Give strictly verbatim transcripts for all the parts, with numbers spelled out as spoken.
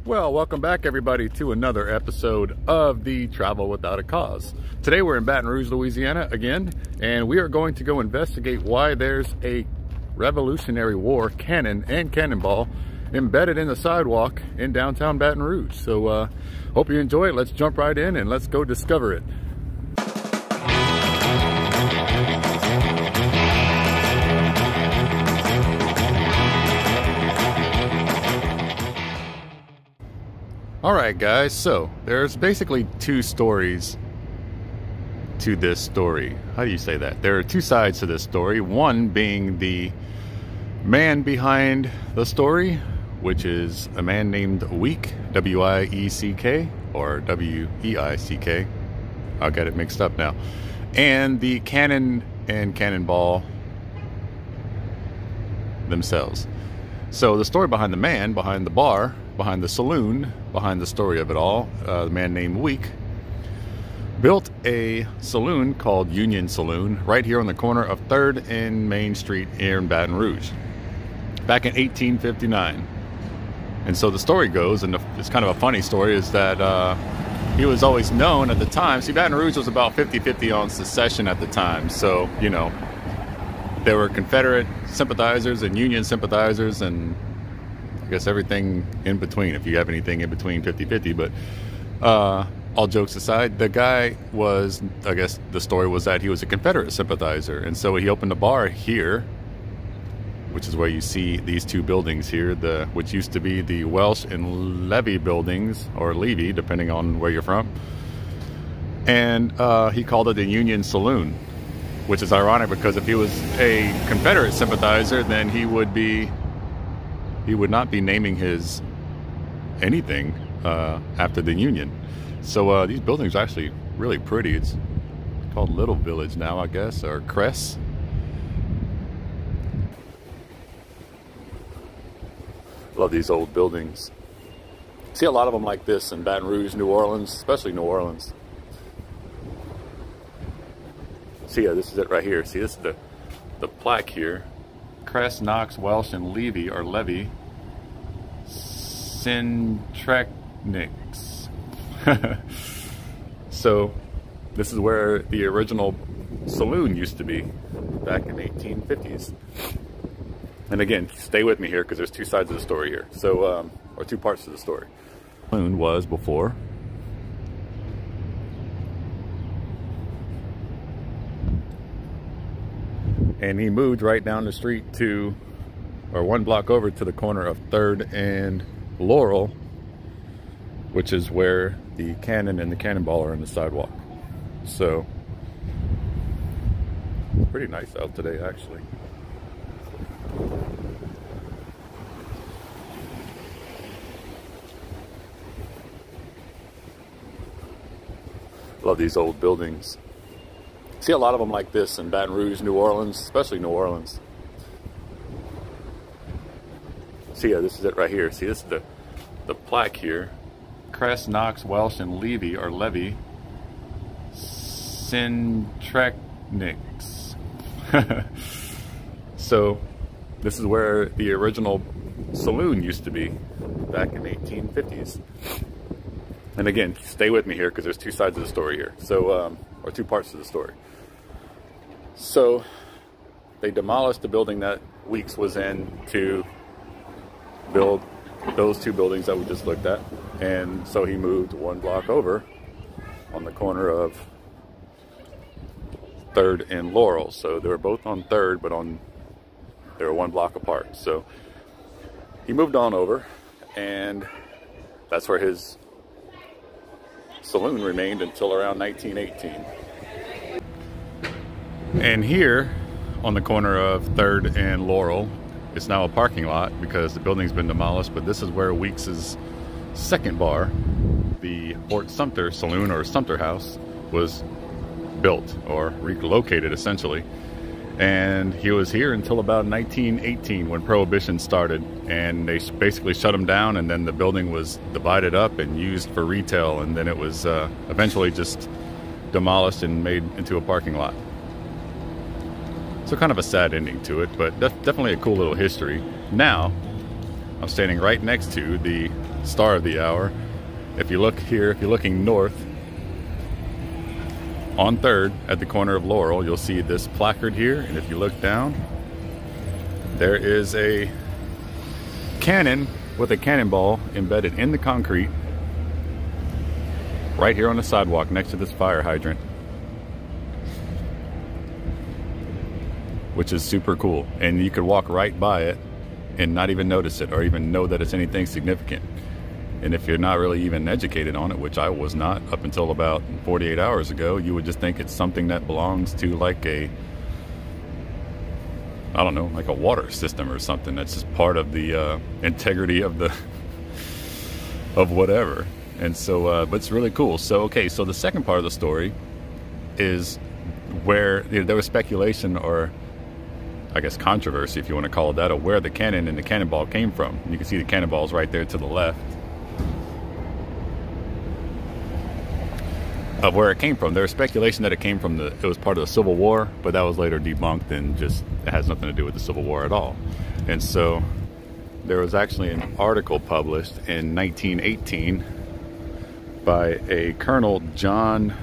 Well, welcome back everybody to another episode of the Travel Without a Cause. Today we're in Baton Rouge, Louisiana again, and we are going to go investigate why there's a Revolutionary War cannon and cannonball embedded in the sidewalk in downtown Baton Rouge. So uh, hope you enjoy it. Let's jump right in and let's go discover it. Alright guys, so there's basically two stories to this story. How do you say that? There are two sides to this story. One being the man behind the story, which is a man named Week, W I E C K, or W E I C K. I'll get it mixed up now. And the cannon and cannonball themselves. So the story behind the man, behind the bar, behind the saloon, behind the story of it all, uh, the man named Week built a saloon called Union Saloon right here on the corner of third and Main Street here in Baton Rouge back in eighteen fifty-nine. And so the story goes, and it's kind of a funny story, is that uh, he was always known at the time. See, Baton Rouge was about fifty fifty on secession at the time. So, you know, there were Confederate sympathizers and Union sympathizers and I guess everything in between, if you have anything in between fifty fifty. But uh, all jokes aside, the guy was, I guess the story was that he was a Confederate sympathizer. And so he opened a bar here, which is where you see these two buildings here, the which used to be the Welsh and Levy buildings, or Levy, depending on where you're from. And uh, he called it the Union Saloon, which is ironic because if he was a Confederate sympathizer, then he would be he would not be naming his anything uh, after the Union. So uh, these buildings are actually really pretty. It's called Little Village now, I guess, or Cress. Love these old buildings. See a lot of them like this in Baton Rouge, New Orleans, especially New Orleans. See, yeah, this is it right here. See, this is the, the plaque here. Cress, Knox, Welsh, and Levy, or Levy, Centrechnics. So, this is where the original saloon used to be back in the eighteen fifties. And again, stay with me here because there's two sides of the story here. So, um, or two parts of the story. The saloon was before. And he moved right down the street to, or one block over to the corner of third and Laurel, which is where the cannon and the cannonball are in the sidewalk. So, pretty nice out today, actually. Love these old buildings. See a lot of them like this in Baton Rouge, New Orleans, especially New Orleans. See, yeah, this is it right here. See, this is the, the plaque here. Cress, Knox, Welsh, and Levy, or Levy, Centrechnics. So, this is where the original saloon used to be back in the eighteen fifties. And again, stay with me here because there's two sides of the story here. So, um, or two parts of the story. So they demolished the building that Weeks was in to build those two buildings that we just looked at. And so he moved one block over on the corner of third and Laurel. So they were both on third, but on they were one block apart. So he moved on over, and that's where his saloon remained until around nineteen eighteen. And here on the corner of third and Laurel, it's now a parking lot because the building's been demolished, but this is where Weeks's second bar, the Fort Sumter Saloon, or Sumter House, was built or relocated essentially. And he was here until about nineteen eighteen when Prohibition started, and they basically shut him down, and then the building was divided up and used for retail, and then it was uh, eventually just demolished and made into a parking lot. So kind of a sad ending to it, but def definitely a cool little history. Now, I'm standing right next to the star of the hour. If you look here, if you're looking north on third at the corner of Laurel, you'll see this placard here. And if you look down, there is a cannon with a cannonball embedded in the concrete right here on the sidewalk next to this fire hydrant, which is super cool. And you could walk right by it and not even notice it or even know that it's anything significant. And if you're not really even educated on it, which I was not up until about forty-eight hours ago, you would just think it's something that belongs to like a, I don't know, like a water system or something. That's just part of the uh, integrity of the, of whatever. And so, uh, but it's really cool. So, okay, so the second part of the story is where you know, there was speculation, or I guess controversy, if you want to call it that, of where the cannon and the cannonball came from. You can see the cannonballs right there to the left of where it came from. There was speculation that it came from the, it was part of the Civil War, but that was later debunked and just, it has nothing to do with the Civil War at all. And so there was actually an article published in nineteen eighteen by a Colonel John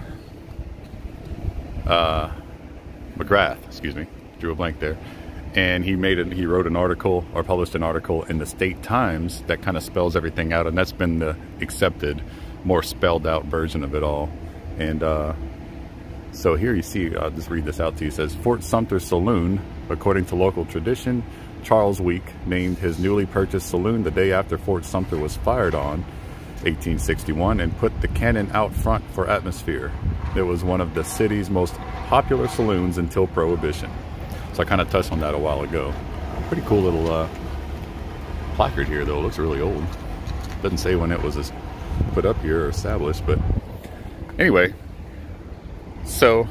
uh, McGrath, excuse me, drew a blank there. And he made it, he wrote an article or published an article in the State Times that kind of spells everything out. And that's been the accepted, more spelled out version of it all. And uh, so here you see, I'll just read this out to you. It says, Fort Sumter Saloon, according to local tradition, Charles Week named his newly purchased saloon the day after Fort Sumter was fired on, eighteen sixty-one, and put the cannon out front for atmosphere. It was one of the city's most popular saloons until Prohibition. So I kind of touched on that a while ago. Pretty cool little uh, placard here, though. It looks really old. Doesn't say when it was put up here or established, but anyway, so,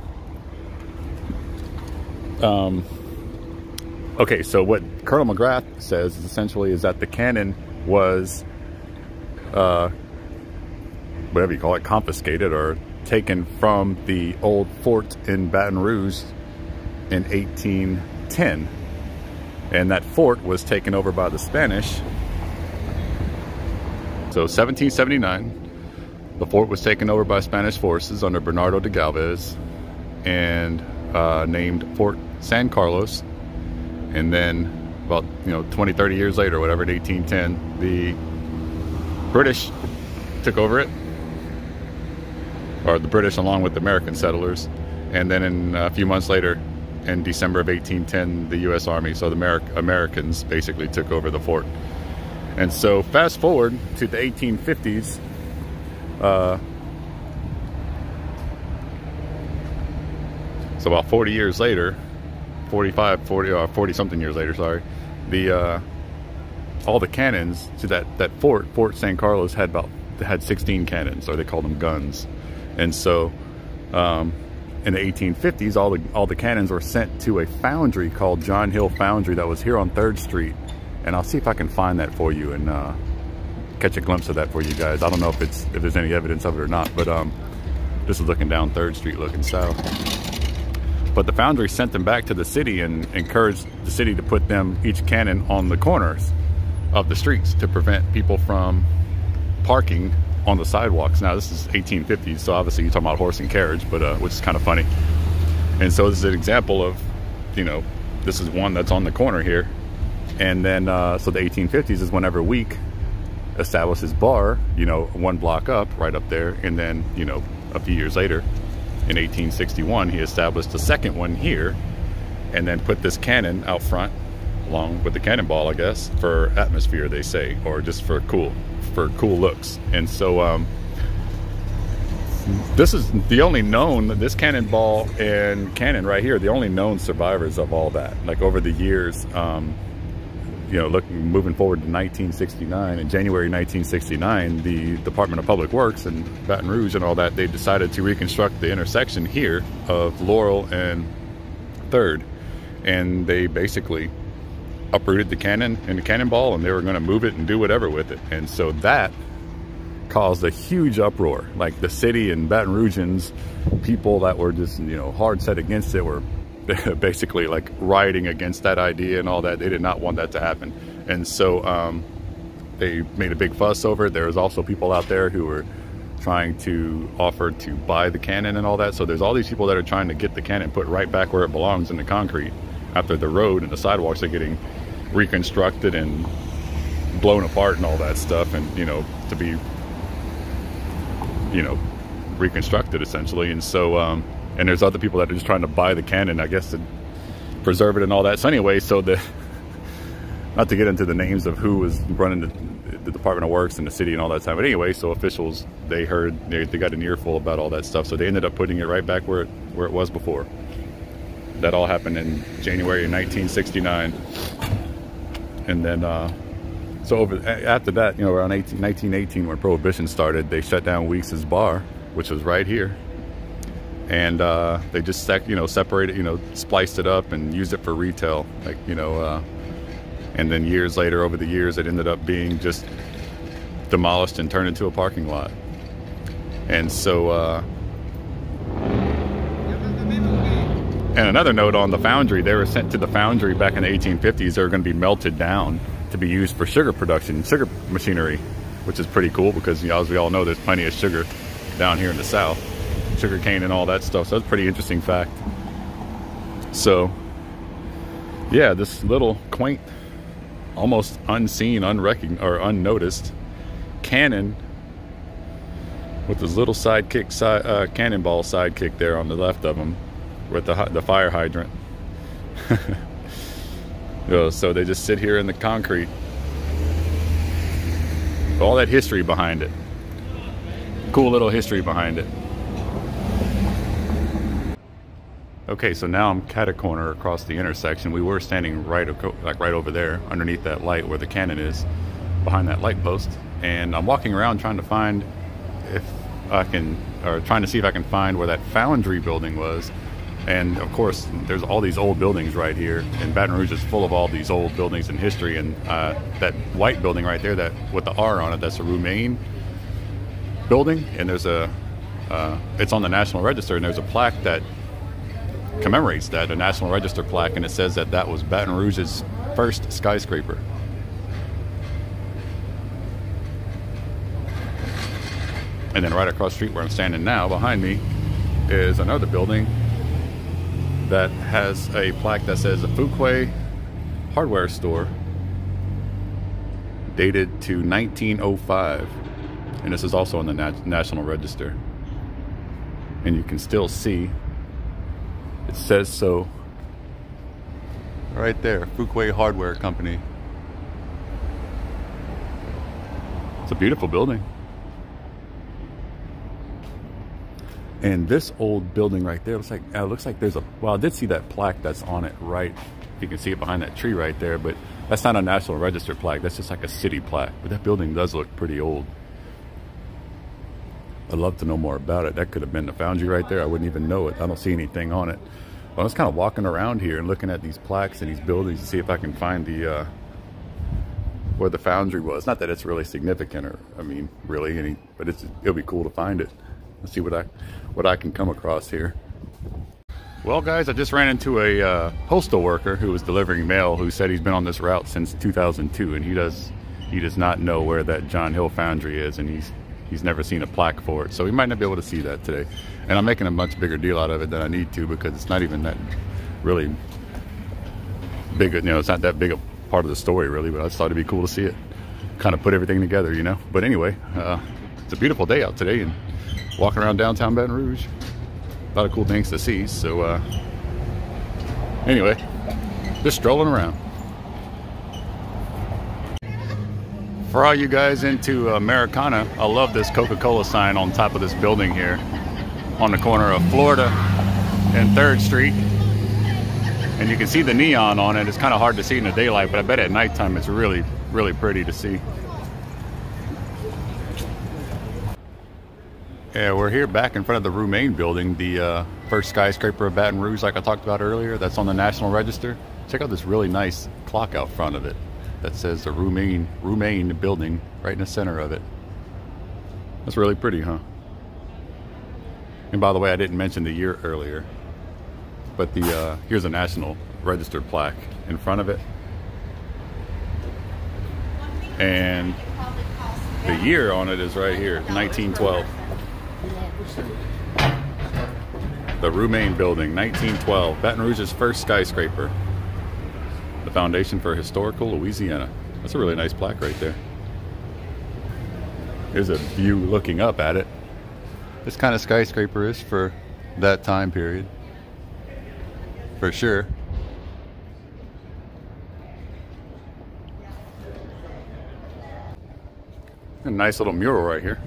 um, okay, so what Colonel McGrath says is essentially is that the cannon was, uh, whatever you call it, confiscated or taken from the old fort in Baton Rouge in eighteen ten. And that fort was taken over by the Spanish. So seventeen seventy-nine. The fort was taken over by Spanish forces under Bernardo de Galvez and uh, named Fort San Carlos. And then about, you know, twenty, thirty years later, whatever, in eighteen ten, the British took over it, or the British along with the American settlers. And then in a few months later, in December of eighteen ten, the U S Army, so the Amer Americans basically took over the fort. And so fast forward to the eighteen fifties, Uh, so about forty years later, forty-five, forty, or forty something years later, sorry, the uh, all the cannons to that that fort, Fort San Carlos, had about had sixteen cannons, or they called them guns. And so um, in the eighteen fifties, all the all the cannons were sent to a foundry called John Hill Foundry that was here on third street. And I'll see if I can find that for you and uh, catch a glimpse of that for you guys. I don't know if it's if there's any evidence of it or not, but um, this is looking down third street, looking south. But the foundry sent them back to the city and encouraged the city to put them, each cannon, on the corners of the streets to prevent people from parking on the sidewalks. Now this is eighteen fifties, so obviously you're talking about horse and carriage, but uh, which is kind of funny. And so this is an example of, you know, this is one that's on the corner here. And then, uh, so the eighteen fifties is whenever Week established his bar, you know, one block up, right up there. And then, you know, a few years later, in eighteen sixty-one, he established a second one here, and then put this cannon out front, along with the cannonball, I guess, for atmosphere, they say, or just for cool, for cool looks. And so, um, this is the only known, this cannonball and cannon right here, the only known survivors of all that. Like over the years, um, you know, looking, moving forward to nineteen sixty-nine, in January nineteen sixty-nine, the Department of Public Works in Baton Rouge and all that, they decided to reconstruct the intersection here of Laurel and third. And they basically uprooted the cannon and the cannonball, and they were going to move it and do whatever with it. And so that caused a huge uproar. Like the city and Baton Rougeans, people that were just, you know, hard set against it, were basically like rioting against that idea and all that. They did not want that to happen. And so um, they made a big fuss over it. There was also people out there who were trying to offer to buy the cannon and all that. So there's all these people that are trying to get the cannon put right back where it belongs in the concrete, after the road and the sidewalks are getting reconstructed and blown apart and all that stuff, and you know, to be, you know, reconstructed essentially. And so um and there's other people that are just trying to buy the cannon, I guess, to preserve it and all that. So anyway, so the not to get into the names of who was running the, the Department of Works and the city and all that time, but anyway, so officials, they heard, they, they got an earful about all that stuff, so they ended up putting it right back where it where it was before. That all happened in January of nineteen sixty-nine. And then uh so over after that, you know, around nineteen eighteen, when Prohibition started, they shut down Weeks's bar, which was right here, and uh they just sec you know separated, you know spliced it up and used it for retail, like, you know uh and then years later, over the years, it ended up being just demolished and turned into a parking lot. And so uh and another note on the foundry, they were sent to the foundry back in the eighteen fifties. They were going to be melted down to be used for sugar production, sugar machinery, which is pretty cool because, you know, as we all know, there's plenty of sugar down here in the South, sugar cane and all that stuff. So that's a pretty interesting fact. So yeah, this little quaint, almost unseen, unrecognized, or unnoticed cannon with this little sidekick, side, uh, cannonball sidekick there on the left of them, with the, the fire hydrant. You know, so they just sit here in the concrete. All that history behind it. Cool little history behind it. Okay, so now I'm cat a corner across the intersection. We were standing right, like right over there, underneath that light where the cannon is, behind that light post. And I'm walking around trying to find if I can, or trying to see if I can find where that foundry building was. And of course, there's all these old buildings right here, and Baton Rouge is full of all these old buildings and history. And uh, that white building right there, that with the R on it, that's a Roumain building. And there's a, uh, it's on the National Register, and there's a plaque that commemorates that, a National Register plaque, and it says that that was Baton Rouge's first skyscraper. And then right across the street where I'm standing now, behind me, is another building that has a plaque that says a Fuquay hardware store, dated to nineteen oh five. And this is also on the Nat National Register. And you can still see, it says so right there, Fuquay Hardware Company. It's a beautiful building. And this old building right there looks like, uh, looks like there's a, well, I did see that plaque that's on it, right? You can see it behind that tree right there, but that's not a National Register plaque. That's just like a city plaque. But that building does look pretty old. I'd love to know more about it. That could have been the foundry right there. I wouldn't even know it. I don't see anything on it. But I was kind of walking around here and looking at these plaques and these buildings to see if I can find the, uh, where the foundry was. Not that it's really significant, or, I mean, really any, but it's, it'll be cool to find it. Let's see what I what I can come across here. Well, guys, I just ran into a uh, postal worker who was delivering mail, who said he's been on this route since two thousand two, and he does he does not know where that John Hill Foundry is, and he's he's never seen a plaque for it, so he might not be able to see that today. And I'm making a much bigger deal out of it than I need to, because it's not even that really big. You know, it's not that big a part of the story really, but I just thought it'd be cool to see it, kind of put everything together, you know. But anyway, uh, it's a beautiful day out today, and walking around downtown Baton Rouge, a lot of cool things to see. So uh, anyway, just strolling around. For all you guys into Americana, I love this Coca-Cola sign on top of this building here on the corner of Florida and third Street. And you can see the neon on it. It's kind of hard to see in the daylight, but I bet at nighttime it's really, really pretty to see. Yeah, we're here back in front of the Roumain building, the uh, first skyscraper of Baton Rouge, like I talked about earlier. That's on the National Register. Check out this really nice clock out front of it that says the Roumain, Roumain building right in the center of it. That's really pretty, huh? And by the way, I didn't mention the year earlier, but the uh, here's a National Register plaque in front of it. And the year on it is right here, nineteen twelve. The Roumain Building, nineteen twelve. Baton Rouge's first skyscraper. The foundation for historical Louisiana. That's a really nice plaque right there. Here's a view looking up at it. This kind of skyscraper is for that time period. For sure. A nice little mural right here.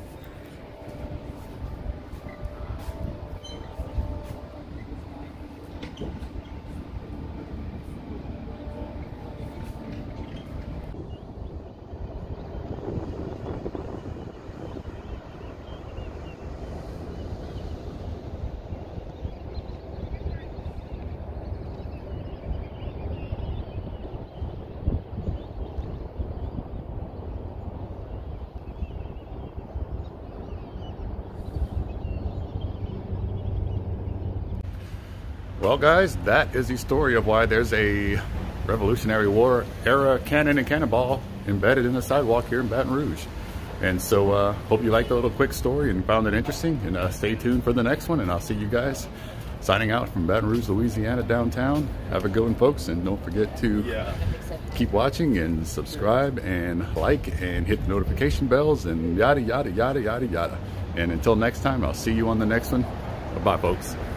Well guys, that is the story of why there's a Revolutionary War era cannon and cannonball embedded in the sidewalk here in Baton Rouge. And so uh, hope you liked the little quick story and found it interesting, and uh, stay tuned for the next one, and I'll see you guys signing out from Baton Rouge, Louisiana downtown. Have a good one folks, and don't forget to yeah. keep watching and subscribe and like and hit the notification bells and yada yada yada yada yada. And until next time, I'll see you on the next one. Bye folks.